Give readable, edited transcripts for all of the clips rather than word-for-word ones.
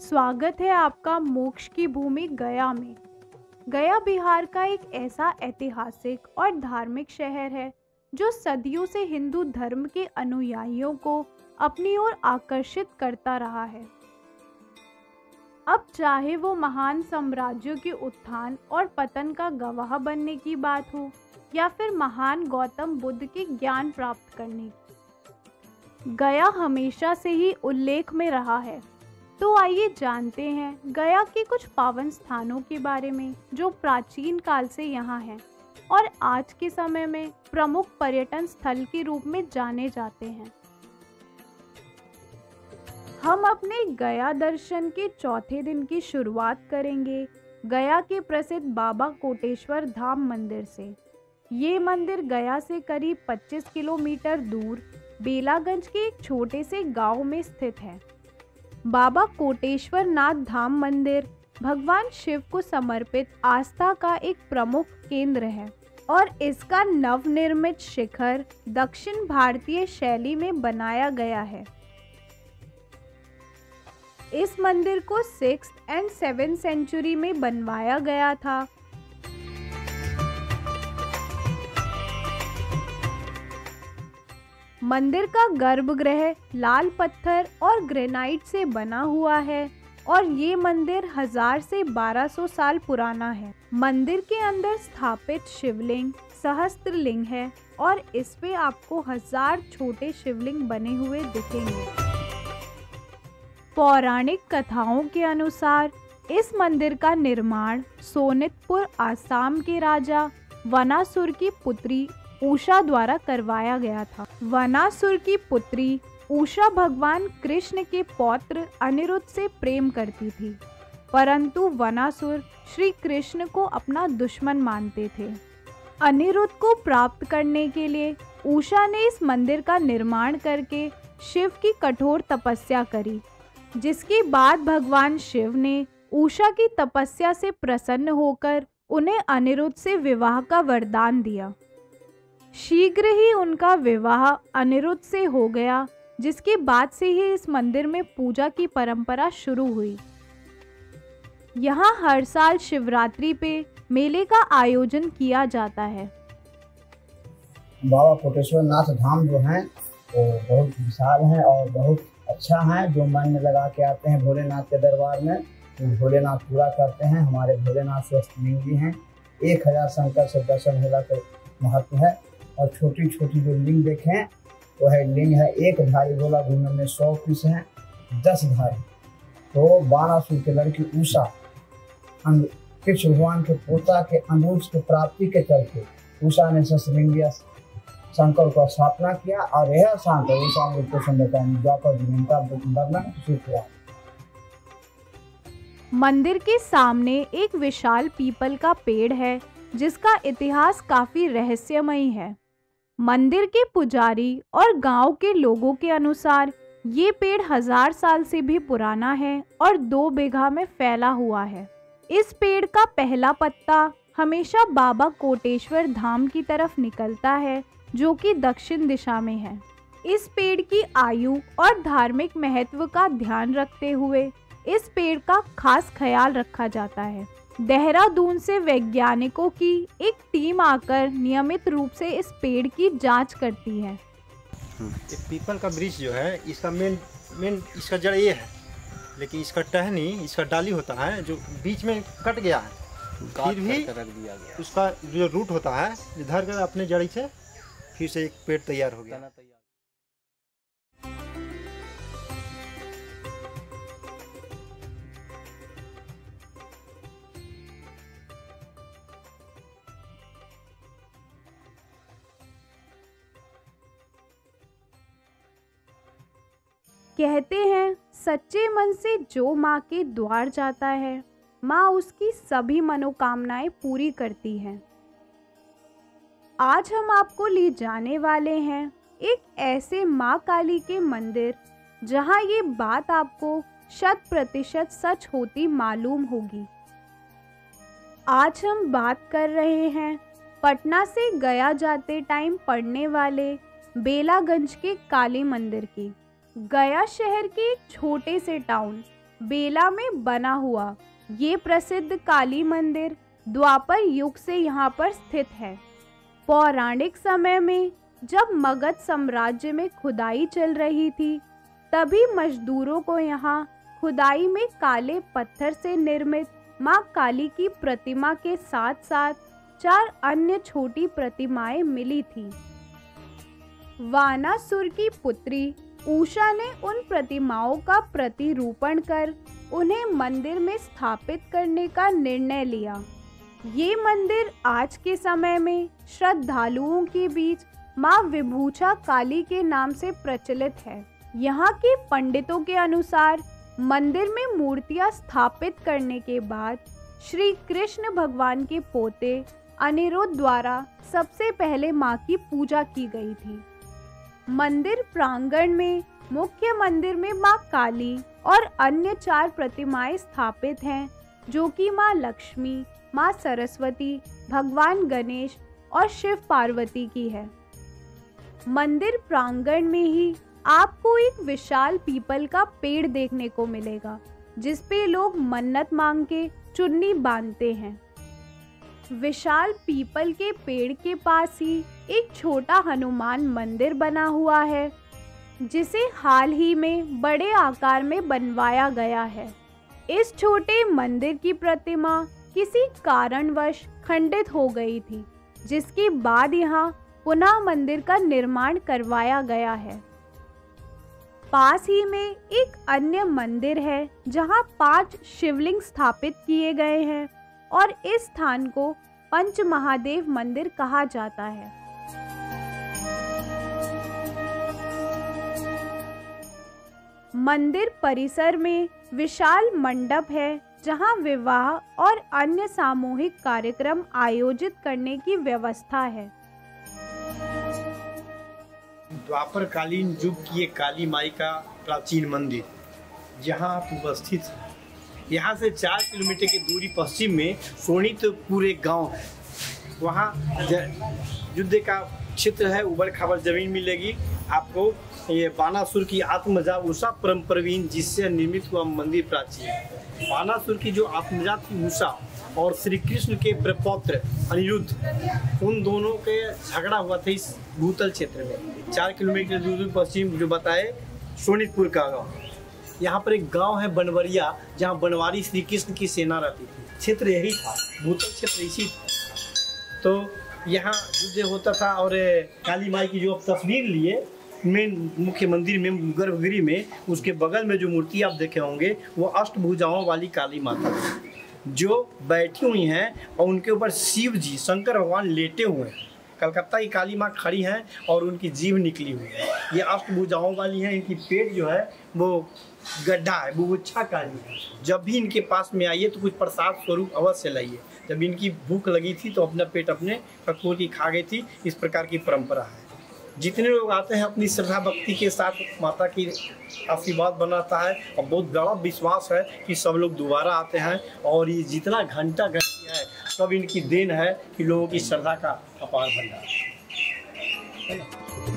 स्वागत है आपका मोक्ष की भूमि गया में। गया बिहार का एक ऐसा ऐतिहासिक और धार्मिक शहर है जो सदियों से हिंदू धर्म के अनुयायियों को अपनी ओर आकर्षित करता रहा है। अब चाहे वो महान साम्राज्यों के उत्थान और पतन का गवाह बनने की बात हो या फिर महान गौतम बुद्ध के ज्ञान प्राप्त करने की, गया हमेशा से ही उल्लेख में रहा है। तो आइए जानते हैं गया के कुछ पावन स्थानों के बारे में जो प्राचीन काल से यहाँ हैं और आज के समय में प्रमुख पर्यटन स्थल के रूप में जाने जाते हैं। हम अपने गया दर्शन के चौथे दिन की शुरुआत करेंगे गया के प्रसिद्ध बाबा कोटेश्वर धाम मंदिर से। ये मंदिर गया से करीब 25 किलोमीटर दूर बेलागंज के एक छोटे से गांव में स्थित है। बाबा कोटेश्वर नाथ धाम मंदिर भगवान शिव को समर्पित आस्था का एक प्रमुख केंद्र है और इसका नवनिर्मित शिखर दक्षिण भारतीय शैली में बनाया गया है। इस मंदिर को 6th and 7th सेंचुरी में बनवाया गया था। मंदिर का गर्भगृह लाल पत्थर और ग्रेनाइट से बना हुआ है और ये मंदिर 1000 से 1200 साल पुराना है। मंदिर के अंदर स्थापित शिवलिंग सहस्त्रलिंग है और इस पे आपको 1000 छोटे शिवलिंग बने हुए दिखेंगे। पौराणिक कथाओं के अनुसार इस मंदिर का निर्माण सोनितपुर आसाम के राजा वनासुर की पुत्री उषा द्वारा करवाया गया था। वनासुर की पुत्री उषा भगवान कृष्ण के पौत्र अनिरुद्ध से प्रेम करती थी, परंतु वनासुर श्री कृष्ण को अपना दुश्मन मानते थे। अनिरुद्ध को प्राप्त करने के लिए उषा ने इस मंदिर का निर्माण करके शिव की कठोर तपस्या करी, जिसके बाद भगवान शिव ने उषा की तपस्या से प्रसन्न होकर उन्हें अनिरुद्ध से विवाह का वरदान दिया। शीघ्र ही उनका विवाह अनिरुद्ध से हो गया, जिसके बाद से ही इस मंदिर में पूजा की परंपरा शुरू हुई। यहाँ हर साल शिवरात्रि पे मेले का आयोजन किया जाता है। बाबा कोटेश्वर नाथ धाम जो है वो बहुत विशाल है और बहुत अच्छा है। जो मन में लगा के आते हैं भोलेनाथ के दरबार में, तो भोलेनाथ पूरा करते हैं। हमारे भोलेनाथ स्वस्थलिंगी हैं। 1000 शंकर से दर्शन होला का महत्व है। और छोटी छोटी जो लिंग देखें वो है लिंग है एक धारी गोला घूमने में 100 पीस हैं 10 धारी। तो बाणासुर के लड़की उषा कृष्ण भगवान के पोता के अनुज के प्राप्ति के चलते उषा ने सहस्त्रलिंगी शंकर को स्थापना किया और यह शांत उषा को सुंदरता द्वापर जीवन का वर्णन किया। मंदिर के सामने एक विशाल पीपल का पेड़ है जिसका इतिहास काफी रहस्यमयी है। मंदिर के पुजारी और गांव के लोगों के अनुसार ये पेड़ 1000 साल से भी पुराना है और 2 बीघा में फैला हुआ है। इस पेड़ का पहला पत्ता हमेशा बाबा कोटेश्वर धाम की तरफ निकलता है, जो कि दक्षिण दिशा में है। इस पेड़ की आयु और धार्मिक महत्व का ध्यान रखते हुए इस पेड़ का खास ख्याल रखा जाता है। देहरादून से वैज्ञानिकों की एक टीम आकर नियमित रूप से इस पेड़ की जांच करती है। पीपल का वृक्ष जो है इसका मेन इसका जड़ ये है, लेकिन इसका टहनी इसका डाली होता है जो बीच में कट गया है, फिर भी रख दिया गया। उसका जो रूट होता है इधर कर अपने जड़ी से फिर से एक पेड़ तैयार हो गया। कहते हैं सच्चे मन से जो माँ के द्वार जाता है, माँ उसकी सभी मनोकामनाएं पूरी करती हैं। आज हम आपको ले जाने वाले हैं एक ऐसे माँ काली के मंदिर जहाँ ये बात आपको 100% सच होती मालूम होगी। आज हम बात कर रहे हैं पटना से गया जाते टाइम पड़ने वाले बेलागंज के काली मंदिर की। गया शहर के एक छोटे से टाउन बेला में बना हुआ ये प्रसिद्ध काली मंदिर द्वापर युग से यहाँ पर स्थित है। पौराणिक समय में जब मगध साम्राज्य में खुदाई चल रही थी, तभी मजदूरों को यहाँ खुदाई में काले पत्थर से निर्मित मां काली की प्रतिमा के साथ साथ 4 अन्य छोटी प्रतिमाएं मिली थी। वानासुर की पुत्री उषा ने उन प्रतिमाओं का प्रतिरूपण कर उन्हें मंदिर में स्थापित करने का निर्णय लिया। ये मंदिर आज के समय में श्रद्धालुओं के बीच मां विभूषा काली के नाम से प्रचलित है। यहाँ के पंडितों के अनुसार मंदिर में मूर्तियां स्थापित करने के बाद श्री कृष्ण भगवान के पोते अनिरुद्ध द्वारा सबसे पहले मां की पूजा की गई थी। मंदिर प्रांगण में मुख्य मंदिर में मां काली और अन्य 4 प्रतिमाएं स्थापित हैं, जो कि मां लक्ष्मी, मां सरस्वती, भगवान गणेश और शिव पार्वती की है। मंदिर प्रांगण में ही आपको एक विशाल पीपल का पेड़ देखने को मिलेगा, जिस पे लोग मन्नत मांग के चुन्नी बांधते हैं। विशाल पीपल के पेड़ के पास ही एक छोटा हनुमान मंदिर बना हुआ है, जिसे हाल ही में बड़े आकार में बनवाया गया है। इस छोटे मंदिर की प्रतिमा किसी कारणवश खंडित हो गई थी, जिसके बाद यहाँ पुनः मंदिर का निर्माण करवाया गया है। पास ही में एक अन्य मंदिर है जहां 5 शिवलिंग स्थापित किए गए हैं और इस स्थान को पंच महादेव मंदिर कहा जाता है। मंदिर परिसर में विशाल मंडप है जहां विवाह और अन्य सामूहिक कार्यक्रम आयोजित करने की व्यवस्था है। द्वापर कालीन युग की एक काली माई का प्राचीन मंदिर जहां आप उपस्थित हैं। यहाँ से 4 किलोमीटर की दूरी पश्चिम में सोनीतपुर एक गांव है। वहाँ युद्ध का क्षेत्र है, उबड़ खाबड़ जमीन मिलेगी आपको। ये बानासुर की आत्मजात उषा परम प्रवीण जिससे निर्मित हुआ मंदिर प्राचीन है। बानासुर की जो आत्मजात थी उषा और श्री कृष्ण के प्रपौत्र अनिरुद्ध, उन दोनों के झगड़ा हुआ था इस भूतल क्षेत्र में। 4 किलोमीटर दूर पश्चिम जो बताए सोनीतपुर का गाँव। यहाँ पर एक गांव है बनवरिया, जहाँ बनवारी श्री कृष्ण की सेना रहती थी। क्षेत्र यही था, भूतल क्षेत्र इसी था। तो यहाँ युद्ध होता था और काली माई की जो आप तस्वीर लिए मेन मुख्य मंदिर में गर्भगृह में, उसके बगल में जो मूर्ति आप देखे होंगे वो अष्टभुजाओं वाली काली माता है जो बैठी हुई हैं और उनके ऊपर शिव जी शंकर भगवान लेटे हुए हैं। कलकत्ता की काली माँ खड़ी हैं और उनकी जीभ निकली हुई है। ये अष्टभुजाओं वाली हैं। इनकी पेट जो है वो गड्ढा है, बुभुक्षा काली है। जब भी इनके पास में आइए तो कुछ प्रसाद स्वरूप अवश्य लाइए। जब इनकी भूख लगी थी तो अपना पेट अपने कठोर की खा गई थी। इस प्रकार की परंपरा है। जितने लोग आते हैं अपनी श्रद्धा भक्ति के साथ माता की आशीर्वाद बनाता है और बहुत बड़ा विश्वास है कि सब लोग दोबारा आते हैं। और ये जितना घंटा घंटी है सब इनकी देन है कि लोगों की श्रद्धा का अपार भंडार है।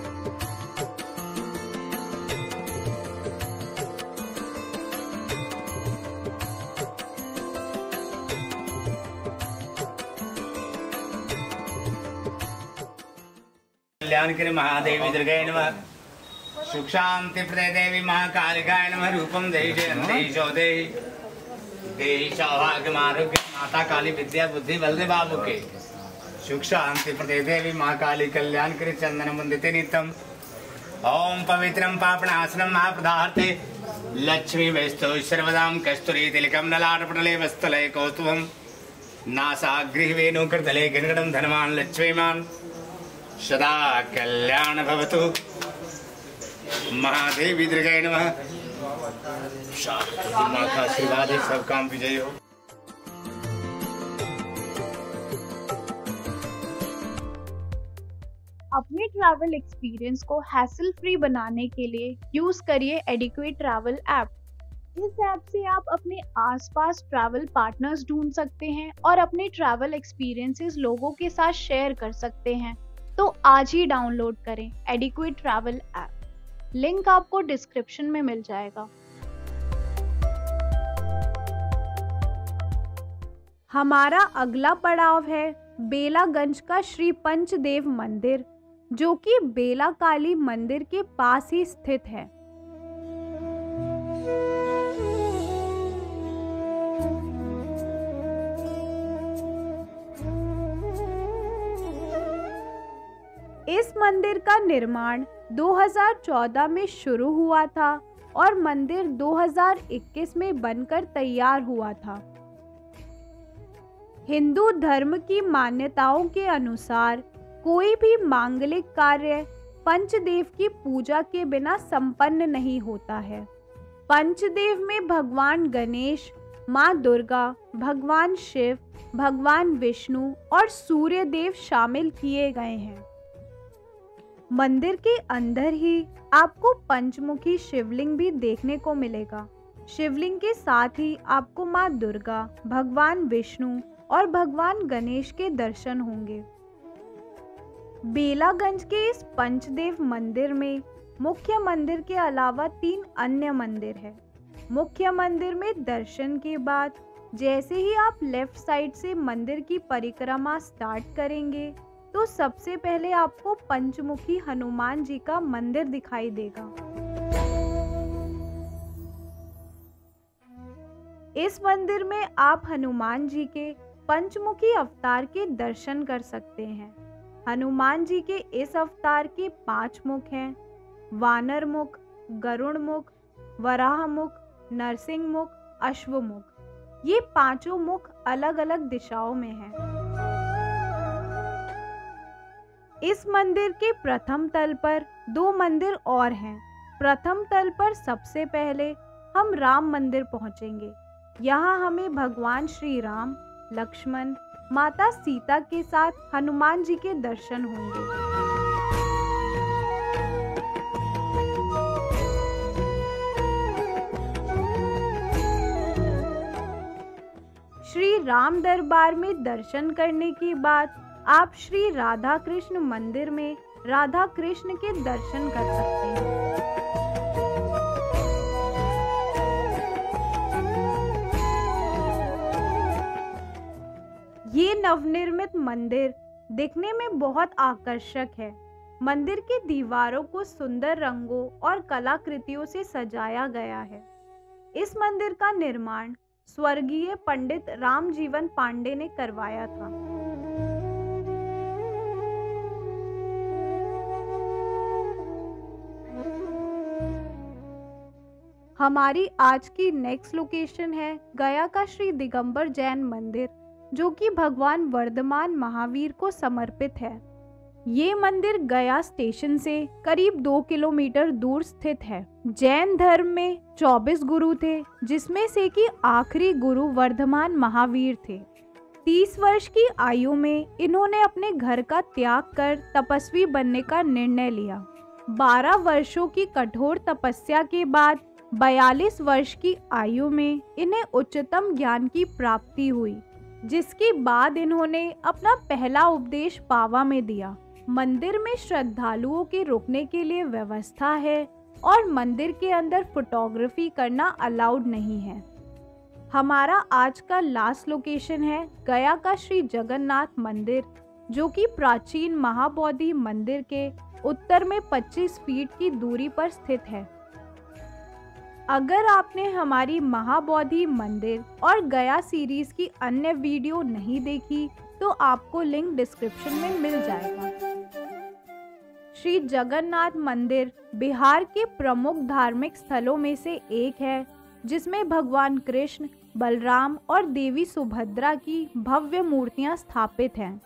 कल्याणकरी महादेवी दुर्गाय नमः। सुख शांति प्रदे देवी महाकालिकाय नमः। रूपम देहि जयंती देहि देहि सौभाग्य आरोग्य माता काली विद्या बुद्धि बलदेव बाबू के। सुख शांति प्रदे देवी महाकाली कल्याणकरी चंदन वंदिते नित्यम। ओम पवित्रम पापनाशनम महाप्रदार्थे लक्ष्मी वैस्तो सर्वदाम कस्तूरी तिलकम ललाटपटले वस्तले कौस्तुभम नासागृह वेणुकृतले गणगणम धनवान लक्ष्मीमान सदा कल्याण भवतु। महादेवी दुर्गाय नमः। माँ का आशीर्वाद है, सब काम विजय हो। अपने ट्रैवल एक्सपीरियंस को हैसल फ्री बनाने के लिए यूज करिए एडिक्वेट ट्रैवल ऐप। इस ऐप से आप अपने आसपास ट्रैवल पार्टनर्स ढूंढ सकते हैं और अपने ट्रैवल एक्सपीरियंसेस लोगों के साथ शेयर कर सकते हैं। तो आज ही डाउनलोड करें एडिक्वेट ट्रैवल ऐप। लिंक आपको डिस्क्रिप्शन में मिल जाएगा। हमारा अगला पड़ाव है बेलागंज का श्री पंचदेव मंदिर, जो कि बेला काली मंदिर के पास ही स्थित है। इस मंदिर का निर्माण 2014 में शुरू हुआ था और मंदिर 2021 में बनकर तैयार हुआ था। हिंदू धर्म की मान्यताओं के अनुसार कोई भी मांगलिक कार्य पंचदेव की पूजा के बिना संपन्न नहीं होता है। पंचदेव में भगवान गणेश, माँ दुर्गा, भगवान शिव, भगवान विष्णु और सूर्य देव शामिल किए गए हैं। मंदिर के अंदर ही आपको पंचमुखी शिवलिंग भी देखने को मिलेगा। शिवलिंग के साथ ही आपको माँ दुर्गा, भगवान विष्णु और भगवान गणेश के दर्शन होंगे। बेलागंज के इस पंचदेव मंदिर में मुख्य मंदिर के अलावा 3 अन्य मंदिर है। मुख्य मंदिर में दर्शन के बाद जैसे ही आप लेफ्ट साइड से मंदिर की परिक्रमा स्टार्ट करेंगे तो सबसे पहले आपको पंचमुखी हनुमान जी का मंदिर दिखाई देगा। इस मंदिर में आप हनुमान जी के पंचमुखी अवतार के दर्शन कर सकते हैं। हनुमान जी के इस अवतार के 5 मुख हैं: वानर मुख, गरुड़ मुख, वराह मुख, नरसिंह मुख, अश्व मुख। ये 5 मुख अलग अलग दिशाओं में हैं। इस मंदिर के प्रथम तल पर 2 मंदिर और हैं। प्रथम तल पर सबसे पहले हम राम मंदिर पहुंचेंगे। यहाँ हमें भगवान श्री राम, लक्ष्मण, माता सीता के साथ हनुमान जी के दर्शन होंगे। श्री राम दरबार में दर्शन करने के बाद आप श्री राधा कृष्ण मंदिर में राधा कृष्ण के दर्शन कर सकते हैं। ये नवनिर्मित मंदिर दिखने में बहुत आकर्षक है। मंदिर की दीवारों को सुंदर रंगों और कलाकृतियों से सजाया गया है। इस मंदिर का निर्माण स्वर्गीय पंडित रामजीवन पांडे ने करवाया था। हमारी आज की नेक्स्ट लोकेशन है गया का श्री दिगंबर जैन मंदिर, जो कि भगवान वर्धमान महावीर को समर्पित है। ये मंदिर गया स्टेशन से करीब 2 किलोमीटर दूर स्थित है। जैन धर्म में 24 गुरु थे, जिसमें से कि आखिरी गुरु वर्धमान महावीर थे। 30 वर्ष की आयु में इन्होंने अपने घर का त्याग कर तपस्वी बनने का निर्णय लिया। 12 वर्षों की कठोर तपस्या के बाद 42 वर्ष की आयु में इन्हें उच्चतम ज्ञान की प्राप्ति हुई, जिसके बाद इन्होंने अपना पहला उपदेश पावा में दिया। मंदिर में श्रद्धालुओं के रुकने के लिए व्यवस्था है और मंदिर के अंदर फोटोग्राफी करना अलाउड नहीं है। हमारा आज का लास्ट लोकेशन है गया का श्री जगन्नाथ मंदिर, जो कि प्राचीन महाबोधि मंदिर के उत्तर में 25 फीट की दूरी पर स्थित है। अगर आपने हमारी महाबोधि मंदिर और गया सीरीज की अन्य वीडियो नहीं देखी तो आपको लिंक डिस्क्रिप्शन में मिल जाएगा। श्री जगन्नाथ मंदिर बिहार के प्रमुख धार्मिक स्थलों में से एक है, जिसमें भगवान कृष्ण, बलराम और देवी सुभद्रा की भव्य मूर्तियां स्थापित हैं।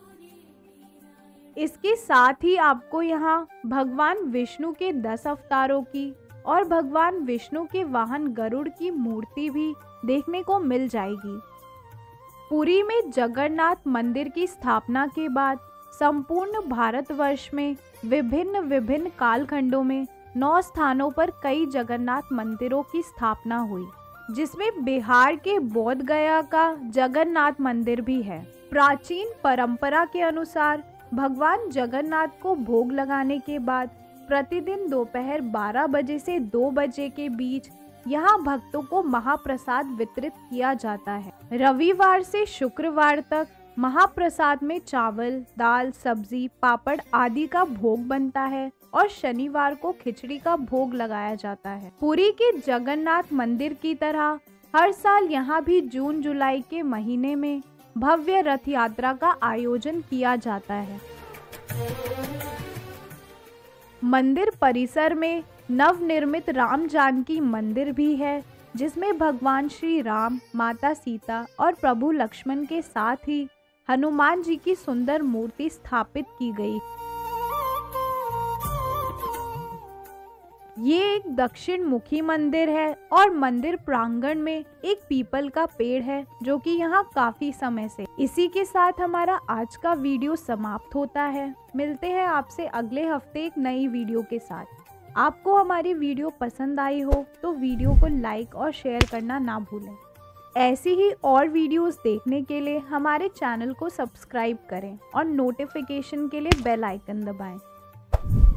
इसके साथ ही आपको यहाँ भगवान विष्णु के 10 अवतारों की और भगवान विष्णु के वाहन गरुड़ की मूर्ति भी देखने को मिल जाएगी। पुरी में जगन्नाथ मंदिर की स्थापना के बाद संपूर्ण भारतवर्ष में विभिन्न कालखंडों में 9 स्थानों पर कई जगन्नाथ मंदिरों की स्थापना हुई, जिसमें बिहार के बोध गया का जगन्नाथ मंदिर भी है। प्राचीन परंपरा के अनुसार भगवान जगन्नाथ को भोग लगाने के बाद प्रतिदिन दोपहर 12 बजे से 2 बजे के बीच यहाँ भक्तों को महाप्रसाद वितरित किया जाता है। रविवार से शुक्रवार तक महाप्रसाद में चावल, दाल, सब्जी, पापड़ आदि का भोग बनता है और शनिवार को खिचड़ी का भोग लगाया जाता है। पुरी के जगन्नाथ मंदिर की तरह हर साल यहाँ भी जून जुलाई के महीने में भव्य रथ यात्रा का आयोजन किया जाता है। मंदिर परिसर में नवनिर्मित राम जानकी मंदिर भी है, जिसमें भगवान श्री राम, माता सीता और प्रभु लक्ष्मण के साथ ही हनुमान जी की सुंदर मूर्ति स्थापित की गई। ये एक दक्षिण मुखी मंदिर है और मंदिर प्रांगण में एक पीपल का पेड़ है जो कि यहाँ काफी समय से। इसी के साथ हमारा आज का वीडियो समाप्त होता है। मिलते हैं आपसे अगले हफ्ते एक नई वीडियो के साथ। आपको हमारी वीडियो पसंद आई हो तो वीडियो को लाइक और शेयर करना ना भूलें। ऐसी ही और वीडियोस देखने के लिए हमारे चैनल को सब्सक्राइब करें और नोटिफिकेशन के लिए बेल आइकन दबाएं।